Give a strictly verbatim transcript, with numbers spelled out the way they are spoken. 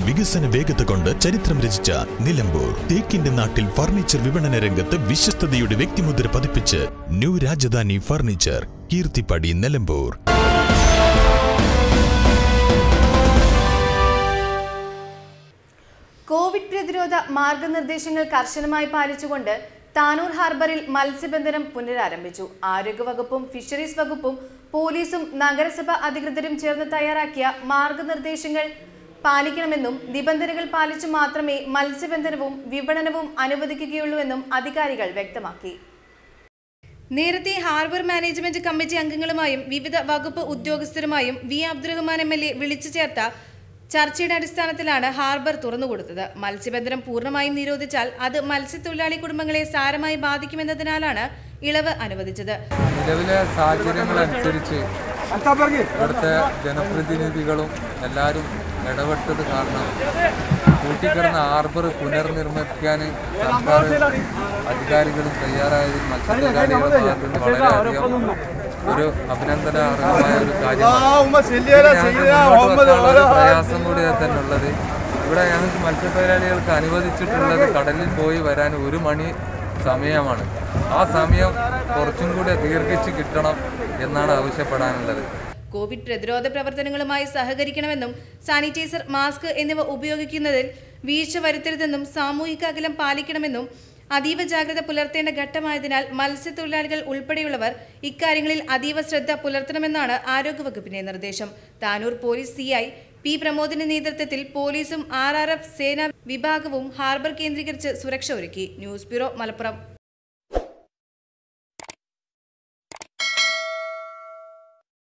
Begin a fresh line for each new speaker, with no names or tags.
വികസന വേഗത കൊണ്ട് ചരിത്രം രചിച്ച നിലമ്പൂർ തേക്കിന്റെ നാട്ടിൽ ഫർണിച്ചർ വിപണന രംഗത്ത് വിശ്വസ്തതയുടെ വ്യക്തിമുദ്ര പതിപ്പിച്ച് new Rajdhani furniture, Keerthippadi, Nilambur.
Covid പ്രതിരോധ മാർഗനിർദ്ദേശങ്ങൾ കർശനമായി പാലിച്ചുകൊണ്ട് താനൂർ ഹാർബറിൽ മത്സ്യബന്ധനം പുനരാരംഭിച്ചു. ആരോഗ്യവകുപ്പും ഫിഷറീസ് വകുപ്പും പോലീസും നഗരസഭ അധികൃതരും ചേർന്ന് തയ്യാറാക്കിയ മാർഗനിർദ്ദേശങ്ങൾ പാലിക്കണമെന്നും നിബന്ധനകൾ പാലിച്ചു മാത്രമേ മത്സ്യബന്ധനവും വിപണനവും അനുവദിക്കുകയുള്ളൂവെന്നും അധികാരികൾ വ്യക്തമാക്കി. നേരത്തെ ഹാർബർ മാനേജ്മെന്റ് കമ്മിറ്റി അംഗങ്ങളുമായും വിവിധ വകുപ്പ് ഉദ്യോഗസ്ഥരുമായും V Abdurahman M L A വിളിച്ചു ചേർത്ത ചർച്ചയുടെ അടിസ്ഥാനത്തിലാണ് ഹാർബർ തുറന്നുകൊടുത്തത്. മത്സ്യബന്ധനം പൂർണ്ണമായും നിരോധിച്ചാൽ അത് മത്സ്യത്തൊഴിലാളി കുടുംബങ്ങളെ സാരമായി ബാധിക്കുമെന്നതിനാലാണ് ഇളവ് അനുവദിച്ചത്.
നിലവിലെ സാഹചര്യങ്ങൾ അനുസരിച്ച് ഇവിടുത്തെ ജനപ്രതിനിധികളും എല്ലാവരും ഇടപെട്ടത് കാരണം കൂട്ടിക്കിടന്ന ഹാർബർ പുനർനിർമ്മിക്കാൻ സർക്കാർ അധികാരികളും തയ്യാറായതിൽ മത്സ്യത്തൊഴിലാളികളുടെ ഭാഗത്തു നിന്ന് വളരെയധികം ഒരു അഭിനന്ദനാർഹമായ ഒരു കാര്യമാണ്. പ്രയാസം കൂടി തന്നെ ഉള്ളത് ഇവിടെ ഞങ്ങൾക്ക് മത്സ്യത്തൊഴിലാളികൾക്ക് അനുവദിച്ചിട്ടുള്ളത് കടലിൽ പോയി വരാൻ ഒരു മണി സമയമാണ്. ആ സമയം കുറച്ചും കൂടി ദീർഘിച്ച് കിട്ടണം എന്നാണ് ആവശ്യപ്പെടാനുള്ളത്.
കോവിഡ് പ്രതിരോധ പ്രവർത്തനങ്ങളുമായി സഹകരിക്കണമെന്നും സാനിറ്റൈസർ, മാസ്ക് എന്നിവ ഉപയോഗിക്കുന്നതിൽ വീഴ്ച വരുത്തരുതെന്നും സാമൂഹിക അകലം പാലിക്കണമെന്നും അതീവ ജാഗ്രത പുലർത്തേണ്ട ഘട്ടമായതിനാൽ മത്സ്യത്തൊഴിലാളികൾ ഉൾപ്പെടെയുള്ളവർ ഇക്കാര്യങ്ങളിൽ അതീവ ശ്രദ്ധ പുലർത്തണമെന്നാണ് ആരോഗ്യവകുപ്പിന്റെ നിർദ്ദേശം. Tanur police C I P പ്രമോദിന്റെ നേതൃത്വത്തിൽ പോലീസും ആർ ആർ എഫ് സേനാ വിഭാഗവും ഹാർബർ കേന്ദ്രീകരിച്ച് സുരക്ഷ ഒരുക്കി. News bureau, Malappuram.